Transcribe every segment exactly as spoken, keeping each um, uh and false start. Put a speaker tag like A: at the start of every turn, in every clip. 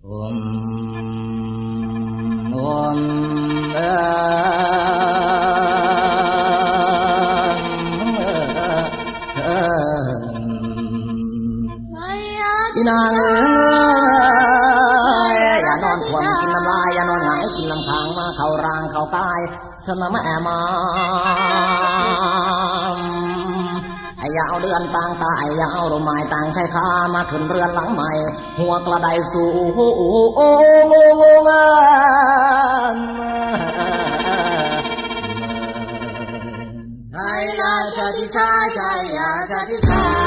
A: มโอมเออีนางเอ๋ยอย่านอนคว่ำกินน้ำลายอย่านอนหงายกินน้ำค้างมาเข้าร่างเข้ากายเธอมาแม่มาไอ้ยาวเดือนต่างตายยาวลมไม้ต่างใช้ขามาขึ้นเรือนหลังใหม่หัวกระไดสู่โอ้โอ้งงงใช่ยาชาติชายใช่ยาชาติชาย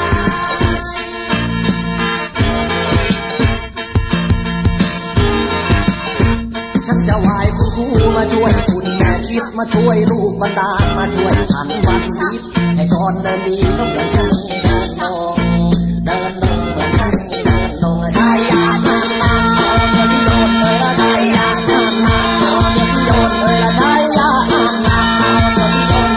A: ฉันจะไหว้คุณครูมาช่วยคุณแม่คิดมาช่วยลูกบรรดามาช่วยฉันบัณฑิตให้ก่อนเดินดีก็เหมือนชะนีเดินลงเดินลงเหมือนชะนีเดินลงชายยาทำนาเดินที่โดนเลยละชายยาทำนาเดินที่โดนเลยละชายยาทำนาเดินที่โดน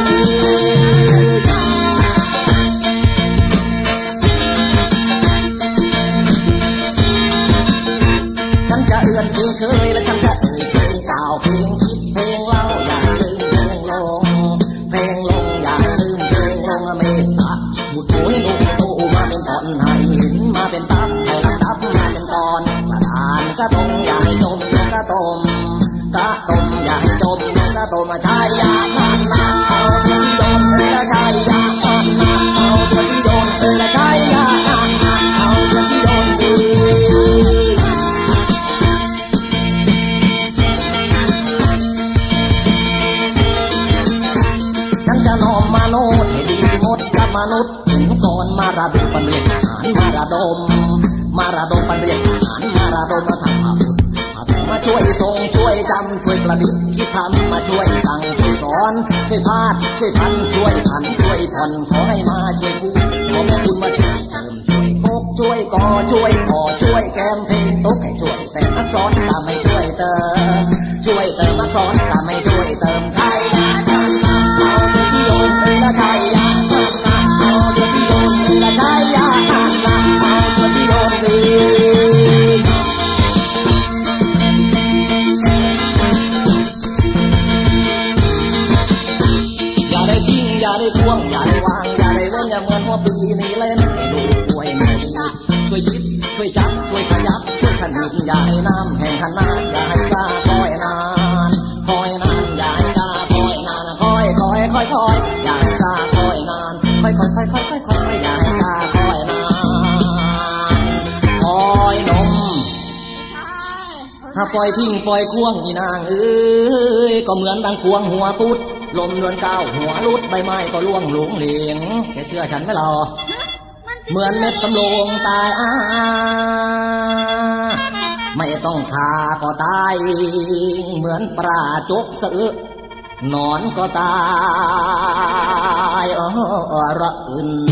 A: ฉันจะเอื้อนเพลงเคยและฉันจะเอ่ยเพลงเก่าเพลงคิดเพลงเล่าอย่าลืมเพลงลงเพลงลงอย่าลืมเพลงลงเมตตาบุตรโอยนุ่มโตมาเป็นตอนให้หินมาเป็นตับให้ลำดับมาเป็นตอนประธานกระตงอย่าให้จมกระตมกระตมอย่าให้จมกระตมชายยาทำนาเอาเธอที่โดนเธอละชายยาทำนาเอาเธอที่โดนเธอละชายยาทำนาเอาเธอที่โดนดีนอมมาโนดให้ดีหมดกับมนุษย์ถึงก่อนมาระดมปันเรียนอาหารมาระดมมาระดมปันเรียนอาหารมาระดมมาทำอาบุญมาช่วยทรงช่วยจำช่วยประดิษฐ์คิดทำมาช่วยสั่งช่วยสอนช่วยพาดช่วยพันช่วยพันช่วยผ่อนขอให้มาช่วยกูขอแม่คุณมาช่วยเติมช่วยปกช่วยก่อช่วยก่อช่วยแกมเพลงตกให้ช่วยแต่นักสอนตามให้ช่วยเติมช่วยเติมนักสอนตามให้ช่วยเติมใครโยนเลยละชายยาเอาเธอที่โยนเลยละชายยาเอาเธอที่โยนดีอย่าได้ทิ้งอย่าได้ทวงอย่าได้วางอย่าได้เล่นอย่าเหมือนหัวปีนี่เล่นให้ดูป่วยไม่ดีช่วยยิบช่วยจับช่วยขยับช่วยขยิบอย่าให้น้ำแห่งขนาดอย่าให้กล้าคอยนานคอยนานอย่าให้กล้าคอยนานคอยคอยคอยคอยอย่าให้กล้าคอยนานคอยคอยคอยคอยคอยคอยอย่าให้กล้าคอยนานคอยนมถ้าปล่อยทิ้งปล่อยควงอีนางเอ้ยก็เหมือนดังควงหัวปุดลมเดือนเก้าหัวรุดใบไม้ก็ล่วงหลงเหลงแกเชื่อฉันไหมล่ะเหมือนเม็ดสำโรงตายอาไม่ต้องฆ่าก็ตายเหมือนปลาจกสะอึนอนก็ตายอ๋อระอื่น